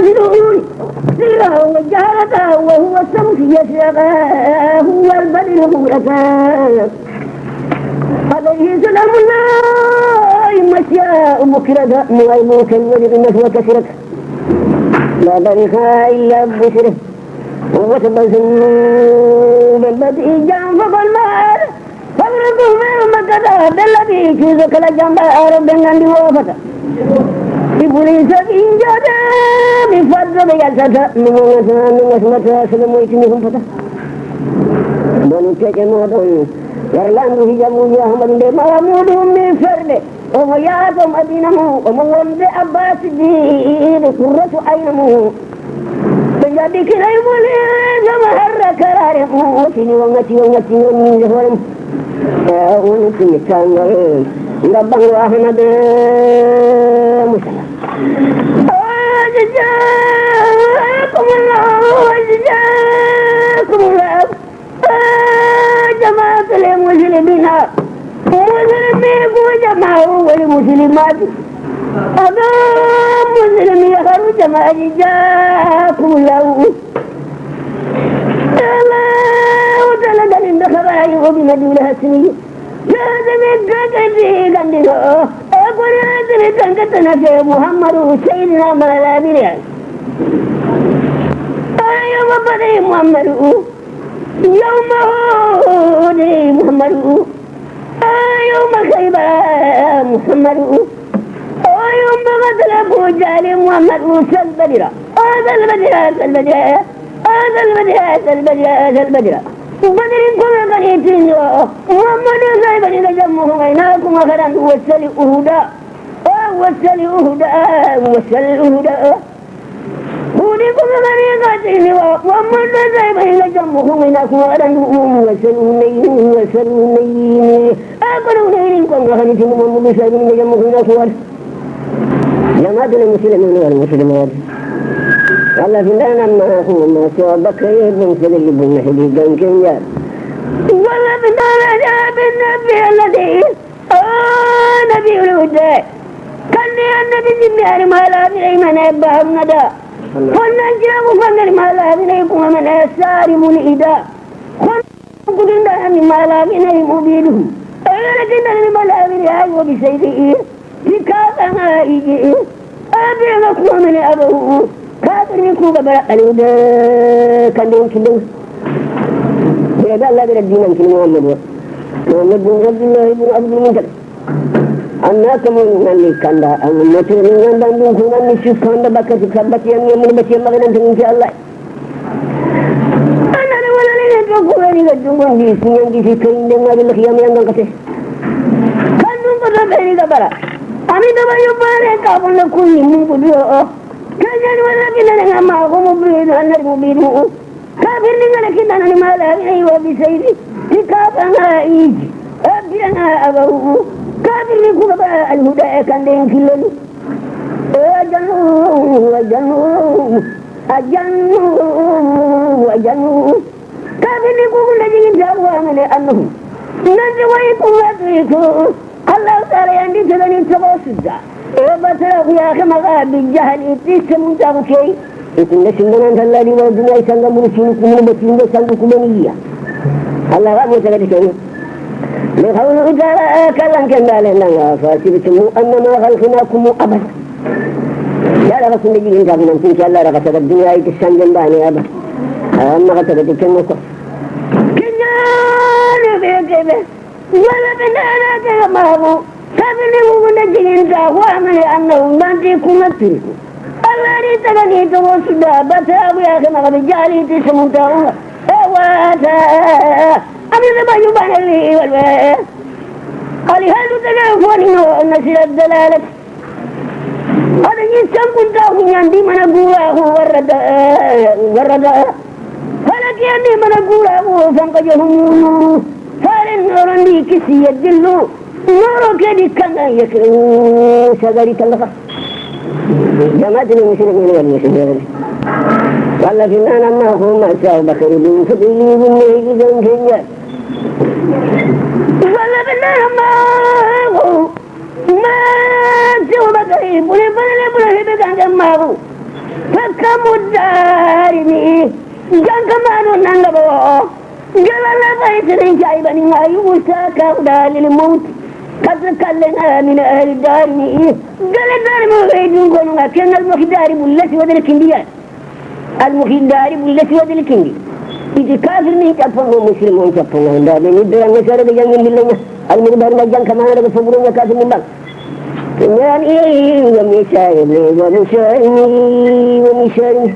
المجنون سره وجهرته وهو الشمس يشرقه هو البدر مغرقه عليه سلام الله مشياء مكرده مغيبوك الوجه النسوة كسرته لا بريخا إلا بشره وتبسم بالبدء جنفق المال فورده من مكة بالذي كيزك لجنبه ربنا لوافته إبليس إن جادا بفضل يلسة من وسمة سلمويتنهم فتح بني تجمعون يرلان في جمهور أحمد محمود من فرد ومياتهم أدينه ومولد أباس الدين قرة عينه بجد كلا يمولي زمهر كراره وشني ومتي ومن جهورهم ونسي تانغر ربنا أحمد مسلم جزاكم الله جماعة المسلمين مسلمين وجماعة والمسلمات هذا مسلم يخرج جماعة جزاكم الله وتلقى عند خبائي وبمدينة السنية هذا من كثير عندنا أقول هذا من كثير محمد سيدنا ملابين أيوة بدي محمد يوم هودي محمد يوم خيبة محمد يوم بدل أبو جهل محمد سلبدرة هذا البدر بدرين كل قنيتين محمد سيبني لجمه غيناكم أخران وسل أهدا هودي كل قنيتين محمد سيبني لجمه غيناكم أخران وسل نين أقول نين كل قنيتين محمد سيبني لجمه غيناكم جماعة المسلمين والمسلمات والله في الله لما هو ما سوى بكر بن سليم بن محمد بن كنجار والله في الله جاب النبي الذي نبي الهدى كان النبي جميع ما لا من أباه ندى قلنا جاءوا فنر ما لا منكم من أسار منئدا قلنا أن ما لا من مبينهم لكن ما لا من أيوة بسيده لكافها إيجئ أبيغكم من أبوه كافر يكون ببرأ الهدى كان دون كلهم إذا الله بردين أنك محمد بن عبد الله بن عبد المنتر أناك من اللي كان دا أمتي من دون كنا نشوف كان دا بكتي كبتي من بتي الله بن إن شاء الله أنا ولا لي تقول لي تقول لي سيان دي كين دنا بالخيام يندن كته كان دون كذا بيني كبرة أمي دبا يبارك كابون لكل من بدو كان ولا كنا نعم معهم مبين أنا مبين كافر لنا كنا نعم لا أيوة بسيدي كافنا إيج أبينا أبوه كافر لكم الهدى كان دين كلنا أجنوا كافر لكم الذين جاءوا من أنهم نزويكم وأتركوا الله تعالى عندي تغني تبوسدا بطرق يا أخي مغاب الجهل إتسمون تغكي إتنا سننا أنت الله لي ودنا يسنى مرسلكم من بطلين وسنكم منية الله غاب وتغدكم لقوله تعالى كلام كان لنا فاتبتم أنما خلقناكم أبدا لا رغس النبي إن كان إن شاء الله رغس الدنيا يتسن جنباني أبدا أما غسلت كنكم كنا نبيك ولا بنا تغمروا كابنوا ونجين تاخوا من أنه ما تكون تركوا الله تغني توسدا بتاو يا أخي ما بجالي تسمون تاخوا واتا أمي ما يبان لي والله قال هل تلفوني نسير الدلالة هذا يسمى كنت أخو يندي من أقوله ورد فلك يندي من أقوله فانقجهم فارن نورني كسي يدلو نورو كدي كان يكرو سغري كلفا جماعة المسلمين والمسلمين والله فينا لما هو ما شاء بخير بن فضيلي بن ميجي زنكيا والله فينا لما هو ما شاء بخير بن فضيلي بن هبه كان جماعه أكم الدارني جنك ما ننغبو جلال بيت جايبني ما يوساك ودال الموت قد كلنا من أهل الدارني قال الدار موعد قولنا كان المخدار بلتي ودلك انديان المخدار بلتي ودلك اندي إذا كافر من كفر مسلمون كفرنا عندنا ندري أن نسأل بجانب الله المقدار مجان كما هذا بفبرون كافر من بعض يعني ومشايني ومشايني ومشايني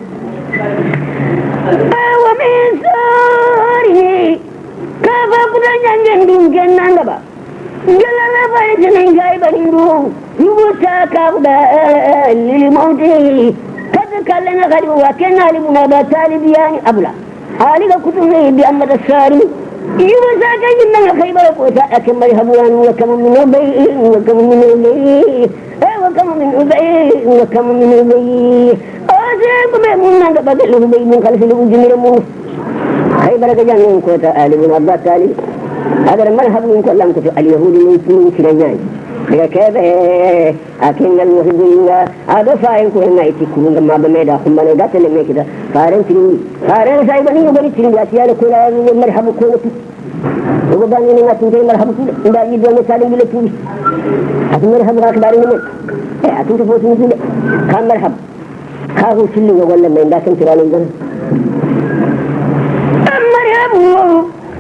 ومن ساري كافر قدر جنجن كنا نبا جلال بيتنا جايبني روح يوساك أقبال للموت قد كلنا غريب وكنا لمنابات تالبيان أبلا عليك كتبه بأمد الساري يوساك جنة خيبر وساءك مرهبوان وكم من أبي وكم من أبي وكم من أبي وكم من أبي أسيب بمنا قبل أبي من خلف الأجمير موس خيبر جنة كوتا آل من أبا تالي هذا المرهب من كلام كتب اليهود من كريان كيف أكين المهدين هذا فاين كلنا يتكلون ما بميدا هم من ذات اللي كده فارن سايبني يبني تري أشياء كلها مرحبا كله وباني ما تنتهي مرحبا كله إذا يدوا مثالين بلا تقول هذا مرحبا كبارين من أتوقع فوت مثل كان مرحبا كاهو سلي ولا من ذاك تراني جن مرحبا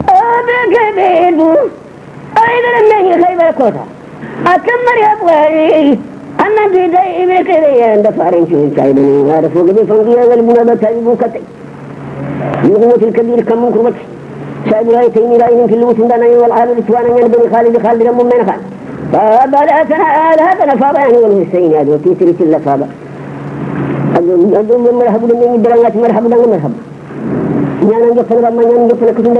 أبكبيدو أيضا من خيبر كوتا أكمل يا أبوي أنا بداية بكري عند فارن شو سايبني هذا فوق بفنجيا والمنابة تجيبو كتي يغمو الكبير كم كرمت سايب راي تيني راي في اللوت عندنا والعالم الإسوان ينبني خالد رم من خال فبدأتنا هذا فابا يعني والحسين هذا وكيسر كل فابا أدوم مرحبا من الدرجات مرحبا مرحبا يعني نجفل رم نجفل كتير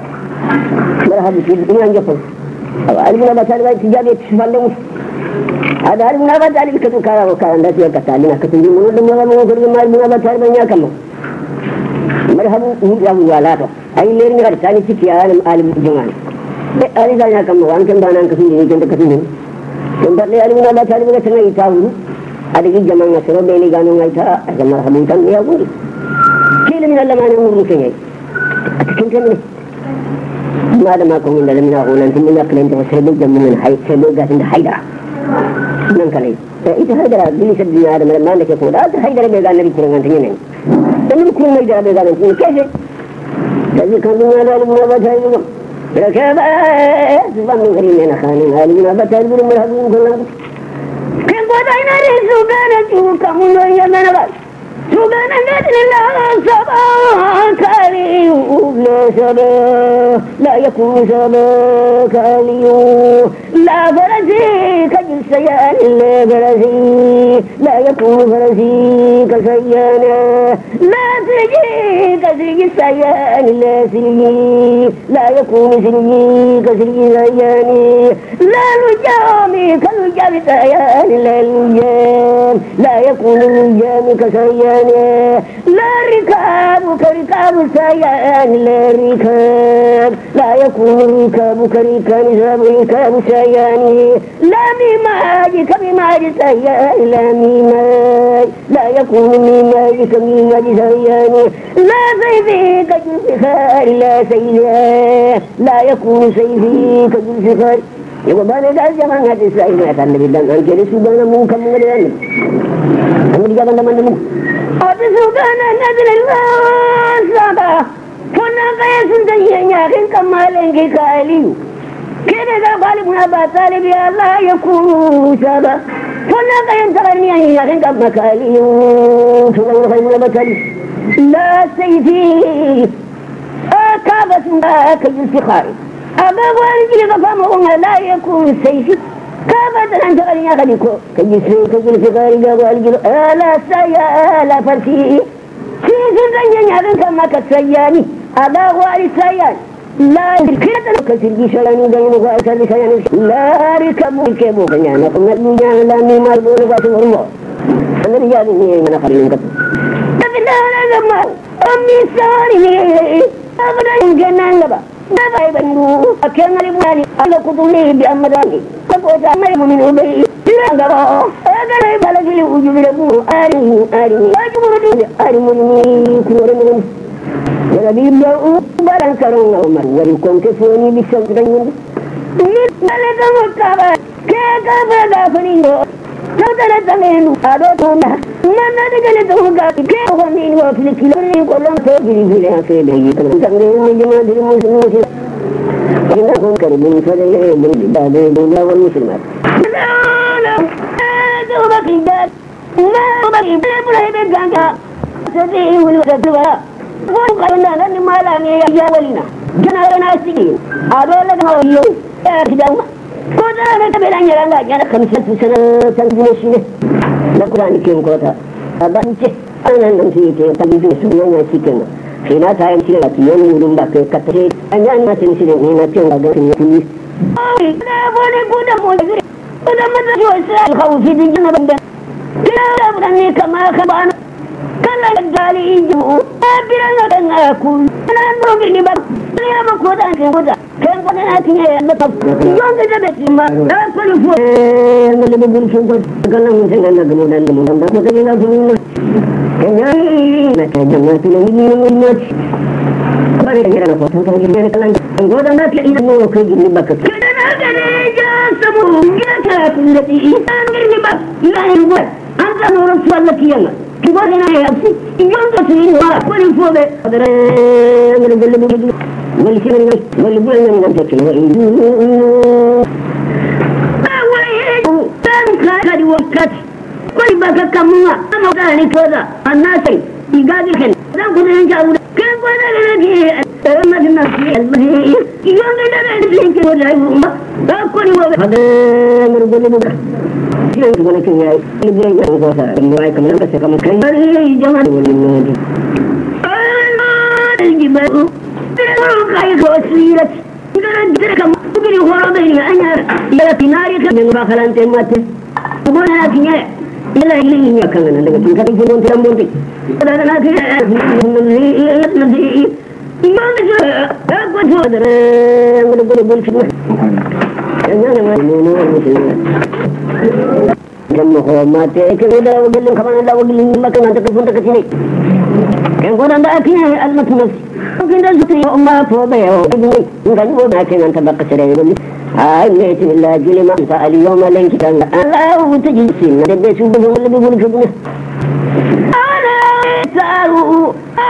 مرحبا في الدنيا نجفل المنابة تجيبو تجابي تشفلون هذا المنابة تجيبو كتو كارا وكارا لا تيجي كتالينا كتو يمونو دمنا مو كريم المنابة تجيبو نياكمو مرحبا يجابو والاتو أي ليرني غير ثاني شيء عالم جمال أي ثاني كم وان كم دانا كثير جند كثير كم تلي المنابة تجيبو كتنا يتاوي أديك جمال نسرو بيني كانوا غيتا أجمع مرحبا يتام يابو كيل من الله ما نمر كنيا أتكلم كنيا ما دام أكون من دلنا أقول أنت من أكلين توصل جم من حي سلوك عند حيدرة من كلي إذا حيدرة بلي سبزي هذا من ما عندك يقول هذا حيدرة بيجان النبي كلام أنت ينين النبي كلام ما يجرب بيجان أنت كيف كذي كانوا من هذا المنابة هايلهم ركاب سبحان من غريم أنا خانين هذا المنابة هايلهم من هذا كلام كم بدينا رزق أنا شو كمون يا من سبحان الله سبحان كالي لا سبا لا يكون سبا كالي لا فرسي كجسيان لا فرسي لا يكون فرسي كسيان لا سجي كسجي سيان لا سجي لا يكون سجي كسجي سيان لا لجامي كالجام سيان لا لجام لا يكون لجام كسيان لا ركاب كركاب سيان لا ركاب لا يكون ركاب كركاب سيان لا ميماج كميماج سيان لا ميماج لا يكون ميماج كميماج سيان لا سيفي كجلفخار لا سيفي لا يكون سيفي كجلفخار يقول بنا قال جماعة هذه السائل ما النبي دان أنت لسه بنا مو كم من الأيام النبي جاب لنا من مو أتسوقنا نزل الواسطة كنا قيس دنيا كن كمالين كاليو كذا قال منابة طالب يا الله يكون سبا كنا قيس تغنيا كن كماليو سبحان الله منابة طالب لا سيفي أكابس كالفخار أبا والجي غفامه لا يكون سيفي كابت أنت غني غنيكو كالفخار جاب والجي لا سيا لا فرسي في زنجان يغن كما كسياني أبا والي سيان لا كذا كسرجي شياني دينو كسرجي شياني لا ركبوا كبوا كنيانا كنا لا ميمار بولو كاسمرمو أنا رجالي من أخرين كتب تبنا لما أمي ساري أبدا يمكن لبا دابا يبندو أكيد نري بناني أنا كتوني بأمداني كبوتا ما يمين أبي ترى غبا أنا يبالغ لي وجود لبو أري أرمني كورن ولبي الله بارن كرون عمر ولكم كفوني بسمرين لذلك مكابا كيكابا دافنينو تدرى تمينو أدوتونا من نتجل توقع كيكوانين وفلكي لرين كلهم تجري في الأسفل تقريب من جماعة المسلمين إنكم كربين فليه من جبال الدنيا والمسلمات لا توبكي داد ما توبكي بلاه بجانجا سديه والوسطوة وقالنا لن ما لاني يا ولينا جنارنا سيين أدولا دمويو يا كدوما كوتا نتبلان يرانا جانا 50 سنة تنجمشينه لقران كيم كوتا أبانيكي أنا نمسيكي تنجمشي سنونا سيكينا Kina saya sila kian murung dah ke kata hanya macam sini ni macam agak sini tulis. Dah boleh kuda boleh. Kuda macam jual kau fitting jangan benda. Kira berani kamar kaban. Kalau gali hijau, bilang ada aku. Kalau mungkin ni bak, ni apa kuda ni kuda. Kan kuda nanti ni betul. Yang kita bersama. Dah perlu buat. Kalau lebih sungguh, kalau mungkin nak kemudian dah kita jangan dulu. Kenyai, macam jangan tu lagi ni. Bagi kita nak foto kita ni kalau anggo dah nak ini mau ke gini bakat. Kita nak kerja semua. Kita kulit ini bak. Lain buat. Anda orang sual lagi yang. Kita ni nak yang tu sini wah paling foto. Ada yang lebih Wali sini ni, wali bulan yang nak cakap. Awal tangkap diwakat. Wali bakat kamu ah, kamu dah ni kerja. Anak saya, tiga dia dan kuda jauh. Kan kuda lagi, macam nasi, yang kita ada di sini kuda rumah. Aku ni buat. Ada merupakan bukan. Sini bukan kaya. Ini dia yang kuasa. Mulai kemana ke kamu kaya? Jangan boleh ni. Ini baru. Orang kaya kau sirat. Kita kamu beri orang ini hanya. Ia tinari kan yang bakalan temat. Bukan lagi. Ila ini akan ada tingkat pun tidak mungkin. Ada lagi nanti mana saja aku jual yang boleh semua. Jangan mana Jangan hormat. Kita dah bilang kawan dah bilang makan nanti pun tak sini. Yang kau dah akhirnya almatnas. Mungkin dah sutri umma fobayo. Bukan buat akhirnya nanti bakal cerai. Amin bismillah jilma ta al-yawm lan kitan Allah tajisin dabbe subuh lebih boleh subuh ana saru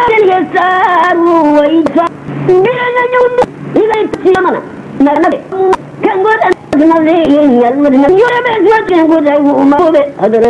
wa isa bila nyun ila tiamana nana kan goda nabi yalmadna yura be kan goda umma be adara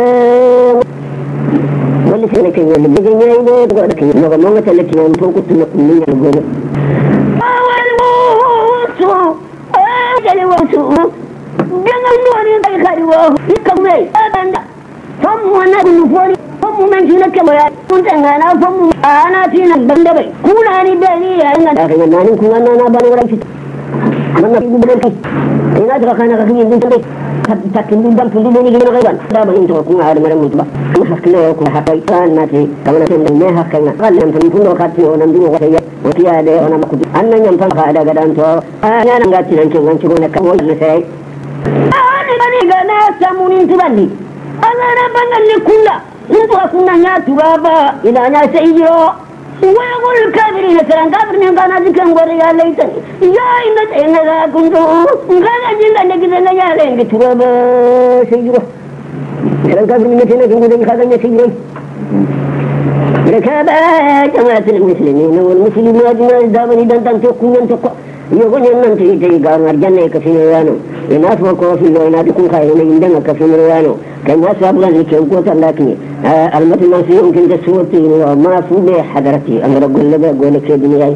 wala sene kan yalla be nyay be goda kan no mo ngata lati non to ko tuna ko ni goda awal musu jadi waktu jangan luar yang kali kali wah ikan ni ada semua nak nufuri semua menjadi kemana pun jangan apa semua anak tina benda baik kuna ni beri yang ada dengan nani kuna nana bani orang situ mana ibu berhenti ini ada kerana kaki ini tu tak kini dan pun ini gimana kawan dah bagi tu kuna ada mana mutu bah hak le kuna hak ikan nanti kamu nanti ni hak kan kalau yang pun kati orang dulu kata Dia ada orang makut. Anak yang pun ada gadang tu. Anak yang gati lancung nak kamu ni saya. Ani gana samunin tu bani. Anak bangan ni kula. Untuk aku nanya tu apa? Inanya seiyo. Wahul kafirin serang kafir ni gana dikan gorya leitan. Ya ina aku tu. Gana jinda ni kita nanya lagi tu apa seiyo. Serang kafir ni kita tunggu dengan katanya seiyo. Mereka jamaah Muslimin والمسلمات ما دامني دان تكون يقول أنت تيجا مرجعنا كفيرانو الناس وقوفي لنا تكون خيرنا عندنا كفيرانو كان الناس أبغى لكن قوة لكن المثل ما فيه يمكن تسوتي وما فيه حضرتي أنا أقول لك أقول لك الدنيا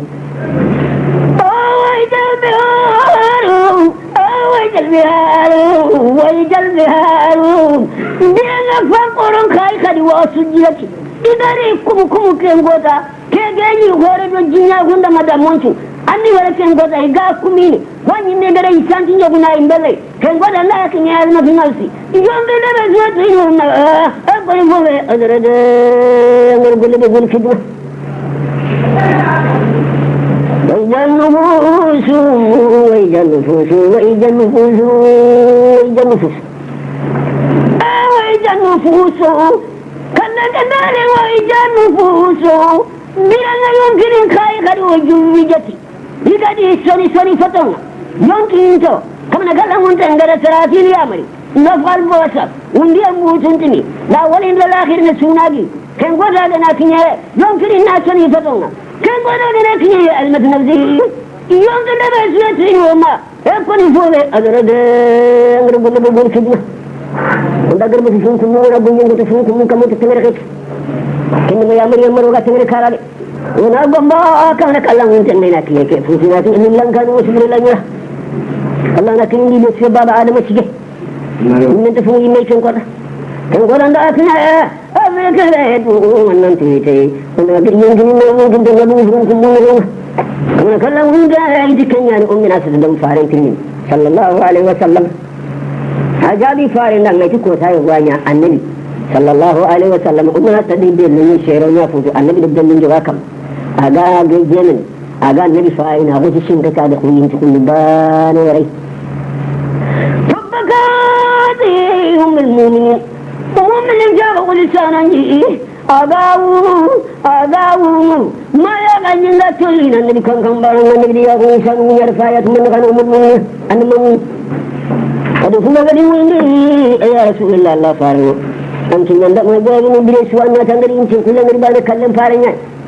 ويجل بهارون بينا فقرن خاي خدي واسجلتي idare kumu kengoda kegeni hore do jinya gunda madamonci andi wala kengoda iga kumini wani ne dare isanti nyoguna imbele kengoda la kinya alma finalsi yonde dare zoto yona abari mole adare de ngar golle be gol kidwa ويجنفوس كنا كذلك وإجا النفوس بأن يمكن خير وجوجتي يقدي سوني فتونا يمكن تو كما نقول أنت عندنا 30 يامري نفعل بوسط وندي أموتني لا ولين الآخر نسوناجي كم قدر لنا كنيه يمكن الناس سوني فتونا كم قدر لنا كنيه المتنفذي يمكن نبأ وما يكون فوق أدرد أغرب بقول كذا وده أغرب تشوفون كم مرة بقول تشوفون كم تتمرقت كم يامري مرة تمرق كارالي ونقوم بأكان كلام من تنينا كيه فوزيناتي إن الله كانوا وسبر الله الله نكين لي بس باب آدم تيجي من تفوي ما يكون كذا كم قدر عند أثناء أبيك لا من ننتهي ونا يمكن ما يمكن تنبوه كم مرة ونا كلام من ده يدكني يعني أمنا سيدنا فارن كريم صلى الله عليه وسلم حجابي فارن لما تكون هاي وانيا النبي صلى الله عليه وسلم أمنا تدين بين شيرنا فوز النبي بدل من جواكم أجا جيجين أجا النبي فارن أبو جسم كذا خوين تكون بان وري فبكاتي هم المؤمنين وهم من جاءوا ولسانا أداو ما يغني لا تلين النبي كان بارن النبي يقول إنسان يرفعت من غنم المؤمن المؤمن قد فما قد يا رسول الله الله فارن أنت من دم جاءوا من بليس وأنا تندري أنت كل من بعد كلام فارن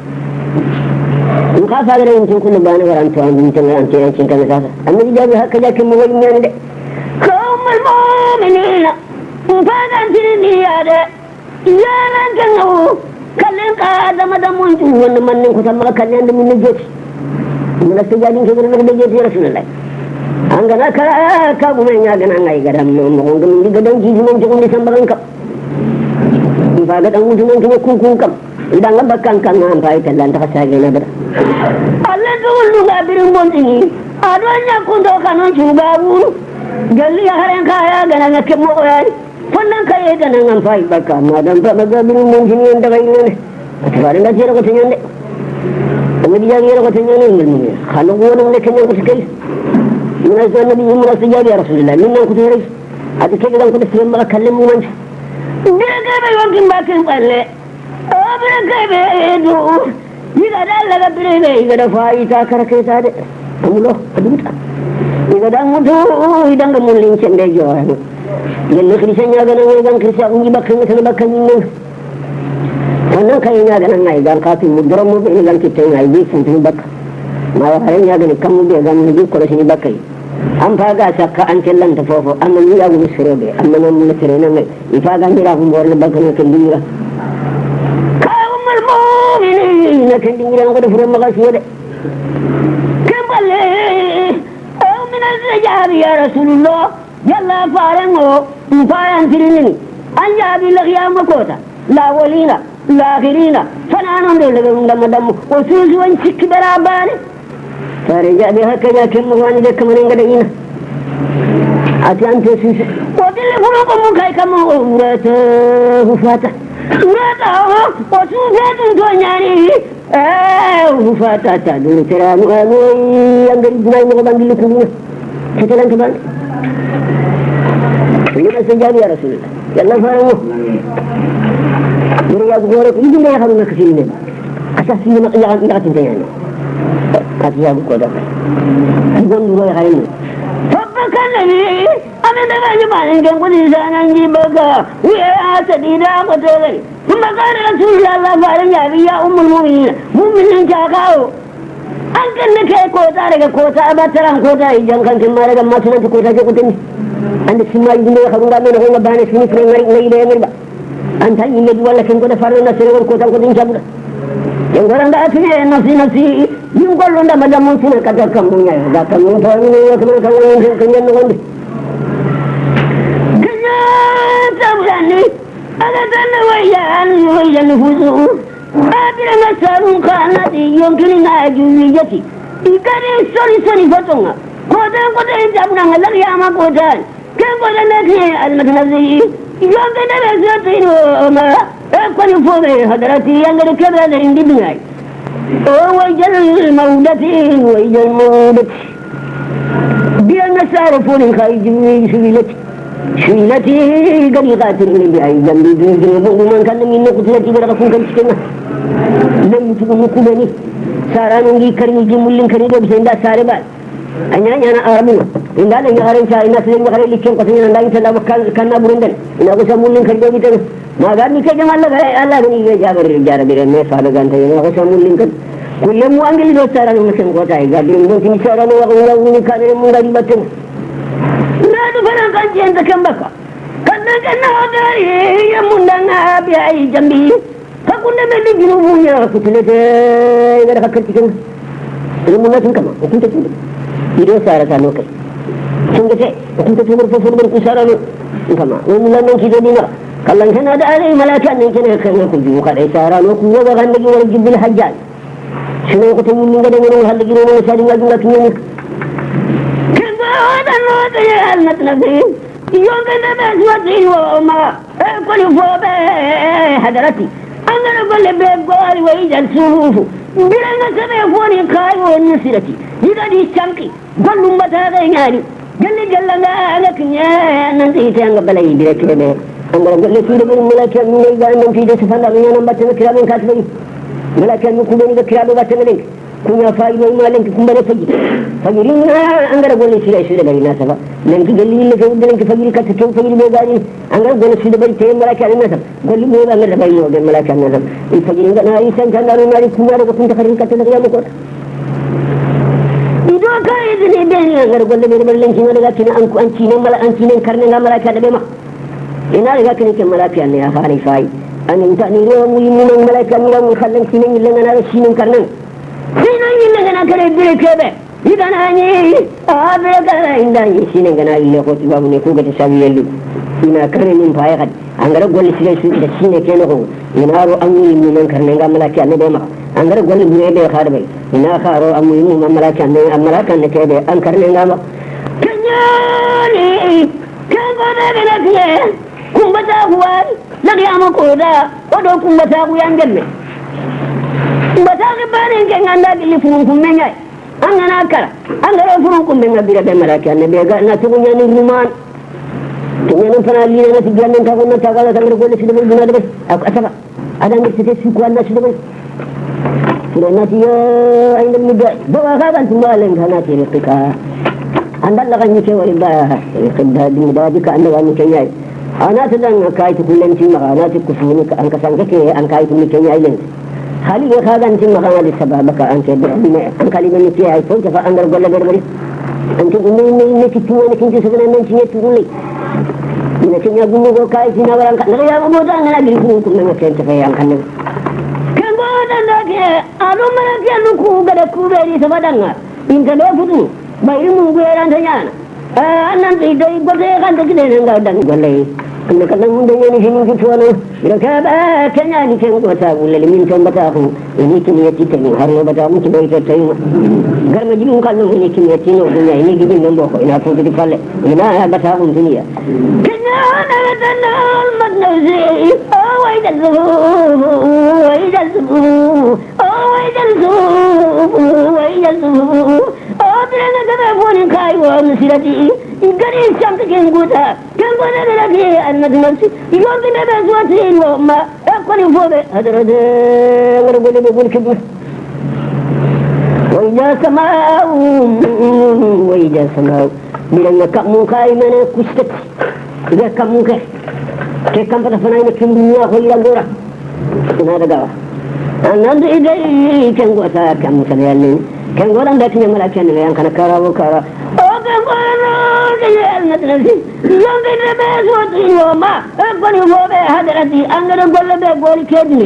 إن خاف هذا أنت كل بان ورانت أنت كذا هذا النبي جاب هكذا كم وين يعني قوم المؤمنين فانا تني هذا يا من كانوا كلن قادم دمون تون من كتم كلن من نجت من استجابين كبر من نجت يا رسول الله أنغنا كابو من يعنا نعي قدام من قدام جيز من جون ديسمبرن كاب فاقد أمو جون كنا كون كاب إذا نبى كان هم باي تلان تكساجنا بره الله تقول له قابلين بونتني أدوانيا كنتو كانوا شوبابون قال لي هرين كايا كنا نكمل وياي فنان كايا كنا نفاي بكا ما دام قابلين بونتني عند غيرنا أتفارنا جيرو كتنيان النبي جيرو كتنيان من خلوا قولوا لك إنه كتكيل من أجل النبي من أجل يا رسول الله منا كتير هذا كذا كان كل سلم ما كلم منش بيرجع يمكن باكين بالله بيرجع بيدو يقدر لا بيرجع يقدر فايتا كركيتا ده أمله أدوتا يقدر مدو يقدر مولين شندي جواه يلي كريسان يقدر يقدر كريسان ونجي باكين مثل باكين منه أنا كاين يقدر يقدر كاتي مدرم مبين يقدر كتير يبي سنتين باك ما يهرين يقدر كم يقدر نجيب كل شيء باكين أم فاجا سكا أنت لن تفوفو أما ميلا ومسروبي أما نمسرنا مي إفاجا ميلا ومبور لبكنا كنديرا كأم المؤمنين كنديرا وقد فرم مغسولة كم بالله أو من الرجال يا رسول الله يلا فارنو فارن فرنني أنجابي لغيام مكوتا لا ولينا لا آخرين فنانون دي لغيام دم وسوس وانشك براباني فرجع بها كذا كم واني ذاك من عندنا أتيان تسوس ودل فلوكم مكاي كم وفاته وسوسات تونياني وفاته تدور ترى yang dari dunia mengebang di lukungnya kita lang kebang ini masih jadi ya Rasulullah ya Allah faham mereka gorok ini dia harus nak kesini asasnya nak yang tinggalnya كاتيا بكودا يقول له يا خير فبكلني أنا دعاني ما نجيب كل إنسان نجيبك ويا سيدنا قتلني ثم قال رسول الله فارن يا أم المؤمنين مؤمنين جاكاو أنت لك كوتا لك كوتا أبتران كوتا يجان كان كم مرة ما سنت كوتا جكوتني أنت سماي دنيا خدونا من هو مباني سني فرن غير غير أنت يمد ولا كم كوتا فارن نسير كوتا كوتين جابنا yang orang dah sini nasi yung kalau anda macam mungkin kata kamunya kata kamu tahu ini kamu kamu yang kenyan dengan kenyan sabulan ni ada tanah wayan fusu ada masalah kerana yang kini ngaju jadi ikan sorry fotonga kota yang jam nang lagi ama kota kan kota lagi al-madnazi yang kena bersatu ini أكون فوضى هدرتي ينقل كبرى ذرين دي بناي ويجل المودتي ويجل المودتي بيان نسار فولي خايج ويسويلتي شيلتي قريقات اللي بأي جنبي بيجربوا من كان من قتلتي برغفون كان شكنا لم تكن مكوبني سارانونجي كريم جمولين كريم بسندا ساربال أنا أرمي إن هذا يغارن شاي الناس اللي يغارن اللي كم قتلنا لا يتلا كنا برندن إن أقول سامولين كريم بيتنا ما قال نيكا جمال الله غني جابر جارب بيرن سارا كان تيجي أقول سامولين كر كل يوم أنجلي دو سارانو مسلم قطعي قال لي ممكن سارانو وأقول له إني كان من غادي بتن لا تفرق عن جنت كم بكا كنا هذا يمنا بأي جنبي فكنا من الجنوبية كتلة إذا فكرت كم المنا كم وكنت تقول يدو سارة كانوا كي سنجت وكنت تمر ففر سارة كما ومن من كذا دينا كلن كان هذا عليه ملاك أن كان يخلنا كل يوم قال سارة وكوا وغنى ورجب الحجاج شنو قلت من قدر من هذا الجنوب وسالين قدر كنيك كذا هذا الناس المتنفين يوم كنا بسوتي وما كل فوق حضرتي أنا أقول بقول ويجعل سوفه بلغنا سبيفوني كاي ونسيرتي إذا دي شمكي قلوا متى يعني قال لنا أنا كنيا ننتهي تانغ بلاي بلكلمة أنا أقول لك في الملاك من يجعل من في دسفنا من أنا بتذكر من كاتبي ملاك من كوني ذكر بتذكرين كنا فايد وما لينك كم بره فجرنا أنا أقول لك شيء بيني ناسبا لينك قال لي اللي كود لينك فجر كتكون فجر بيجاري أنا أقول لك شيء بيني تيم ملاك على ناسب قال لي مو أنا بيني وبين ملاك على ناسب الفجر أنا إنسان كان أنا مالي كنا أنا كنت خارج كتلقي أنا كور إذا كان إذا بيني أنا أقول لك بيني لينك ملاك كنا أنكينا ملاك أنكينا كرنا ملاك على بيما إن هذا كان كم ملاك يعني أخاني فاي أنا أنت نيرو مين ملاك أنا مخلن كنا إلا أنا شيء كرنا سينا إلا أنا كره بركبه إذا أنا أبغى كره إنداني سينا أنا إلا قلت بابني كوكا تسوي اللي إن كره من فايقد أنا أقول لك سينا سينا كأنه إن أرو أمي من كرنا ملاك أنا بما أنا أقول لك بيبي خاربي إن أخارو أمي من ملاك أنا كده أن كرنا ما كنياني كم قدر بلكيه كم بتاعوال لقي أمك ودا ودو كم بتاعو ينجمه bataki bani ke nganda gili furunkum menga angana akara angara furunkum menga bira be malaki anne be ga na tugunya ni ruman tugunya fana lina na tijanne ta ko na ta ga ta ngir golle sido gina de asaba ada ngir site su ko na sido sila na tiya ayna midda do ga ban tumalen kana ti rika andal la ganni ke wali ba qidda di midadi ka anda ganni ke yai ana tadan kai tu kullen ti ma ana ti kusuni ka an ka sanga ke an kai tu mi ke yai len خالي هذا أنت ما قال السبب أنت أنك لي من فيها يفوت فأندر قول بربري أنت إني كتوه أنا كنت سبنا من شيء تقول لي إن كن يقول لك كاي فينا ولا كان لا يا أبو ده أنا أجري فوق من كنت فيها كان كم بعد ذاك أنا ما كان نكو قد كوبري سبادنا إن كان يفوتني بايرم غير أنت يانا أنا أنت إذا يقول لك أنت كده نقدر نقول لي أنا كلام من دنيا نجيم كتوانو ركاب كناني كم بتاعه ولا لمين كم بتاعه إني كمية تاني هارو بتاعه ممكن بيجي تاني قال ما جيبون كلام إني كمية تاني ودنيا إني جيبين نمبر إنا فوق تفعله إنا بتاعه الدنيا كنا بتاعنا المدنزي ويد الزبو ويد الزبو ويد الزبو ويد الزبو أبرنا كذا كاي ومسيرتي قريب شمس كنقطع كم قدر لك أن نفسي يوم كنا بسواتين وما أقول فوق هذا أنا أقول بقول كبر وإذا سماو بلن كم كاي من كشتك إذا كم كه كم فتفنا يمكن الدنيا خير الدورة هذا دوا أنا إذا كم قطع كم سبيلين كم قدر لك نملك أنا كان كارا وكارا المدرسي يوم كنا بسواتين وما أقول فوق هذا أنا أقول بقول كذي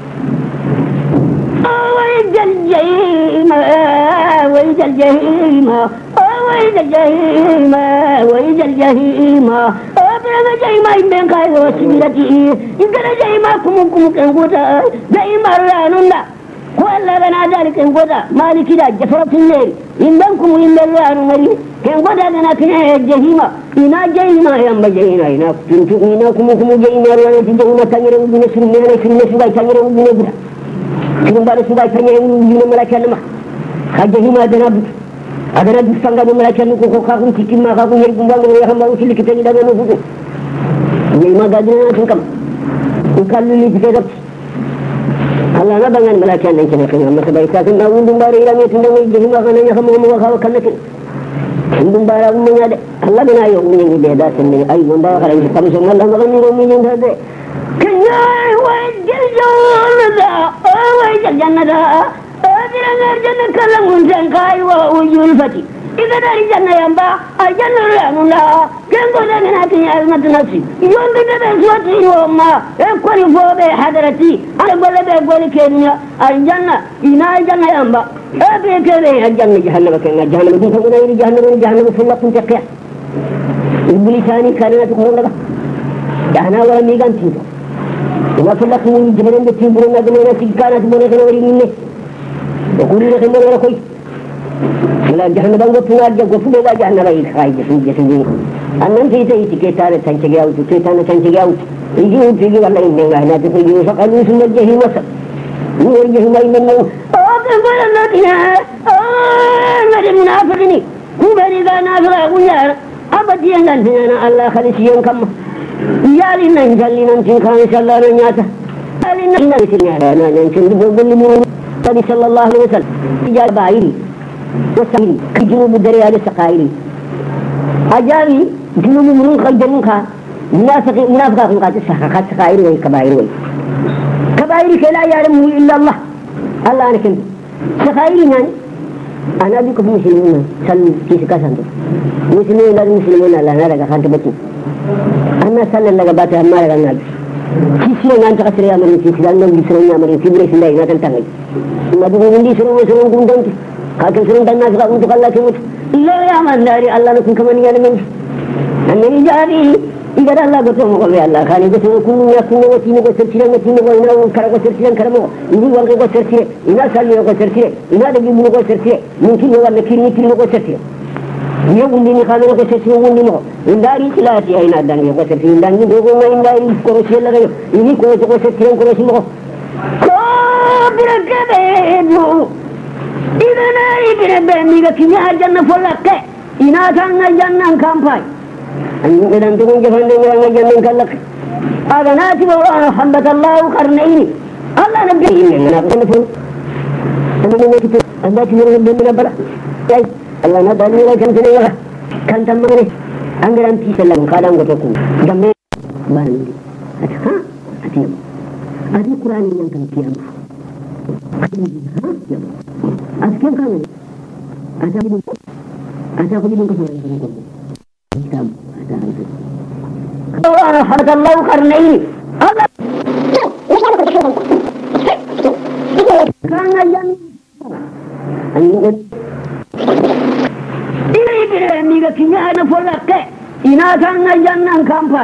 ويد الجحيم ويد الجحيم ويد الجحيم ويد الجحيم أبرنا جحيم من كاي وسيلتي إذا جحيم كم كنقودا جحيم رانونا ولا بنا ذلك كنقودا مالك إذا جفرت الليل إنكم إلا رانو مري كنقودا بنا كنا جحيم إنا جحيم يا مجحيم إنا كنتم إنا كم جحيم رانو تجحيم كنيرة وبنا سنينا سنينا كنيرة وبنا بنا كم بارس باي تاني يوم ملاك الله خجه ما دناب agara dusanga mo mala kenn ko ka ko tikki ma ka ko yel gumba mo xam ma ci likite ni daga no fudu ni ma gadina tun kam ko kallu li ci def Allah na bangan mala kenn ci nekk ma sa bayta ko na wundu mbare ila mi tun daway jëf ma xana xam mo ka kan nak wundu mbara mo nya de Allah dina yo mu ngi de da sen ni ay mo ba xala ci kam so Allah ma ni ro mi ñu de kanyay way jël jawla da way jannada adira ngar janna kala mun tan kai wa ujul fati ida dari janna yamba aljanna ramuna kengo da na tinya na tunasi yondo da swati yoma e kori fobe hadarati ala golle be goli kenya aljanna ina janna yamba e be kele aljanna jahannama kenga jahannama dum ko na jahannama fulla kun taqiya iblisani kana to ko daga jahannama wala mi ganti وما في لك من جبرين بتيمبرون أدنى تيجانا تبون كنا وري مني وكوري لك من ولا كوي ولا جهنم بانغو تنار جا غفو لا جهنم راي خاي جسم جسم أنن في تي تكتار تنشجع أو تكتار تنشجع أو يجي ولا إنه هنا تيجي وسقالو سند الجحيم وسق نور الجحيم ما يمنو أكبر الذين ما المنافقين هو بريء نافق ويار أبدي أن الله خليسيون كم يالي ننجلي ننتين كان شاء الله ننياته يالي ننجلي ننتين بقول من النبي صلى الله عليه وسلم جاء بايري وسائري كجنوب الدريا السقائري أجاري جنوب مرون خيجرون كا منافقا خلقات السقائري والكبائر كبائري كلا يعلمه إلا الله الله أنا كنت سقائري يعني أنا بكم مسلمين سلم كيس كاسانتو مسلمين لا مسلمين لا نرجع خانت بتو أنا سأل لك بات ما لك الناس كيسنا أنت قصر يا مريم كيس لأنه بيسرون يا مريم كبر سلا إنا تلتقي ما تقول عندي سرون كم دنت خاطر سرون الناس لا أنت قال لك لا يا من داري الله نكون كمان يا من أنني جاري إذا الله بتوم قال يا الله خالي بتوم كل يكون وتيم وسرتيرا وتيم وإنا وكرا وسرتيرا كرمو إني والله وسرتيرا إنا سالي وسرتيرا إنا دقي من وسرتيرا ممكن يوم نكير وسرتيرا يوم ديني خالو وسرتيرا ونيمو إن داري سلاتي أين أداني وسرتيرا إن داني دوغو ما إن داري كروسي الله غيو إني كروسي وسرتيرا كروسي مغو كبير كبير إذا ناري بربني كيا جنة فلك إنا كان جنة كامباي أنت إذا تكون جفن دنيا جنة كلك هذا ناتي والله حبة الله قرنين الله نبيه أنا أقول لكم أنا نكتب أنا كبير من بلا أي الله نبني لك أنت نيجا كان تمرني أنجر أنت سلام كلام قطعكم جمع بان ها أتيم أدي القرآن ينكر كيام أسكن كامل أتاخذ منك كتاب الله حرك الله قرنين الله كان يم ini berani ke kini ada folak ina sana jangan kampai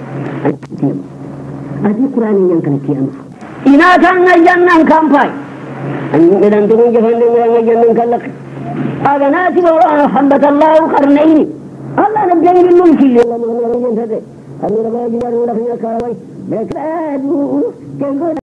ada Quran yang kena kiam ina sana jangan kampai anda dan turun jangan dengan jangan kalak ada nasi Allah hamdakallah karena ini Allah nak jangan mungkin Allah mengenal yang tadi Allah bagi baru dah punya karawai mereka